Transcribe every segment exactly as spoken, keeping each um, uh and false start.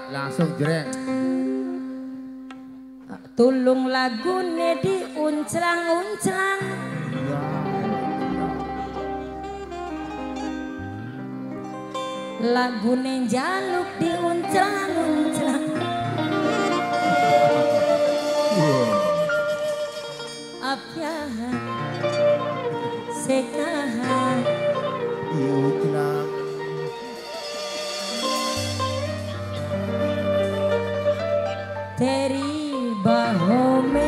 Langsung jreng. Tulung lagune diunclang-unclang. Lagune jaluk diunclang-unclang. Apyahan sekahan Diunclang. Teri bahome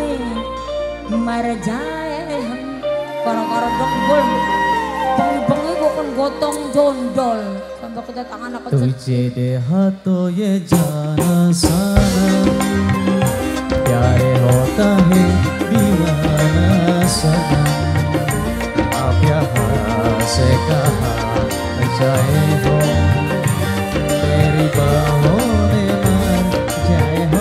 marjae karo-karo dongkol bengi-bengi kok kon gotong jondol sampai kita tangan aku तुझे दे हाथों ये जाना साना प्यारे होता है दीवाना सना आप यहाँ से कहा जाए हो तेरी बाहों में मर जाए हो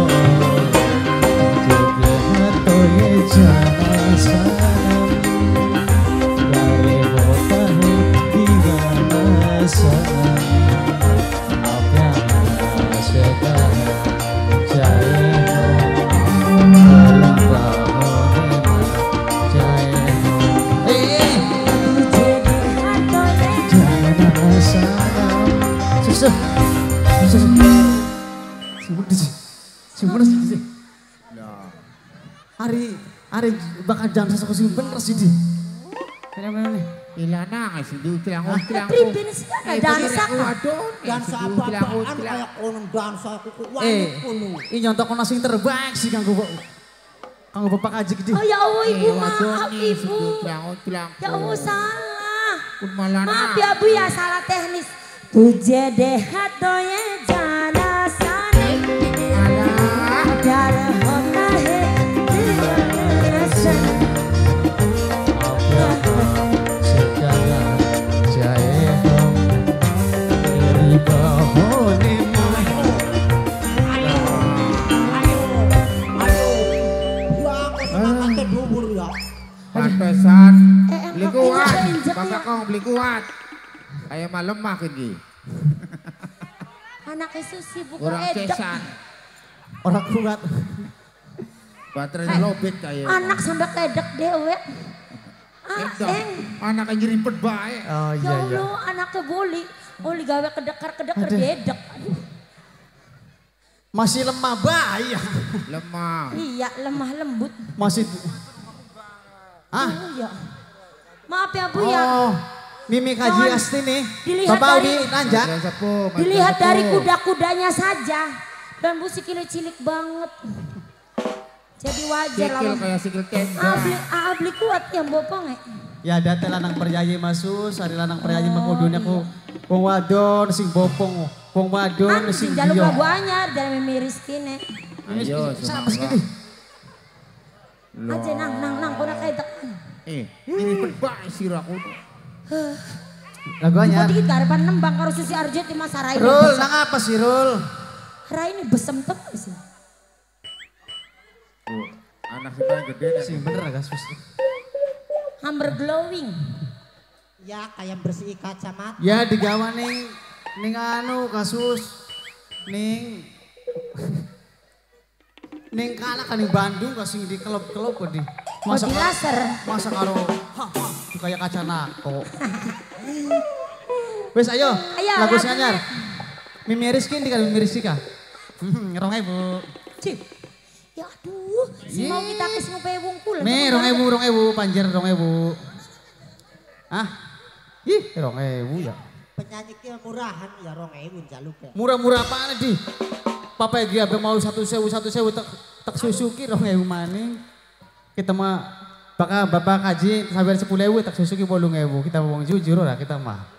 तुझे दे हाथों ये जाना साना प्यारे होता है दीवाना सना आप यहाँ से कहा जाए हो तेरी बाहों में मर जाए हो तुझे दिहाto जाना साना susah susah simpen sih simpen sih Lah. hari hari bakal jam sesuk simpen terus sih kenapa nih Ila na kasi diunclang-unclang ko. pripin sih ada dansa ka Dansa apa-apaan kayak konong dansa aku kok wani eh kuno. ini nyontok kono sing terbaik sih kanggo kanggo bapak kaji gede oh ya Allah ibu Eh, maaf wadon nih, ibu diunclang-unclang ya ko. Allah salah Kun malah maaf na. ya bu ya salah teknis tuje dehato ye jana sana Alah. प्यार होता है दीवाना सन आप यहाँ से कहा जाए हो तेरी बाहों में मर Ayo, ayo. Ya aku semangat ke dubur ya. Pantesan. Eh, eh, Beli kok kuat. injek-injek Bapak ya? kong beli kuat. Kayak mah lemah ini. anak Susi bukan Orang edek cesan. orang kuat Baterainya lobet kayak. anak sampai kedek dewe ah Edah, eng anak yang ribet baik. oh ya iya iya Allah anaknya boli boli gawe kedekar kedekar dedek aduh masih lemah bayi Lemah. iya lemah lembut masih ah oh ya maaf ya bu ya oh Mimi Kaji Mohon Asti nih dilihat Bapak dari- Udi Nanjak Mas Sepuh, Mas dilihat Sepuh. dari kuda-kudanya saja dan bu si cilik banget jadi wajar Sikil lah kayak sikil tenda. abli abli kuat yang bopong eh ya data lanang peryayi masus hari lanang peryayi mengudunnya ku wong wadon sing bopong wong wadon An sing sing jaluk giyo lagu anyar jangan memiris kini Ayo, siapa semangat. segini aja nang nang nang kau nak kayak Eh, ini ribet baik sih aku. lagu kau anyar dikit garapan nembang karo Susi Arjet di masa Rai Rul nang apa sih Rul Rai ini besem tuh sih Tuh, anak si paling gede dah. sing bener agak sus hammer glowing Ya kayak bersih kacamata. ya digawa ning ning anu kasus ning ning kana kan ning Bandung kasing di kelop-kelop kok di mau di laser masa karo ha, ha, kayak kaca nako wes ayo Ayo, lagu lagu sing anyar Mimi Rizky di kan Mimi Rizky kah rong ewu Cih. Ya aduh, si mau kita kes ngupai wungkul. nih rong ewu rong ewu panjer rong ewu ah ih rong ewu ya Penyanyi kia murahan ya rong ewu jaluk ya. murah-murah apaan di papa dia mau satu sewu satu sewu tak tak susuki rong ewu maning kita mah bakal bapak kaji sampai sepuluh ewu tak susuki bolong ewu kita ngomong jujur lah kita mah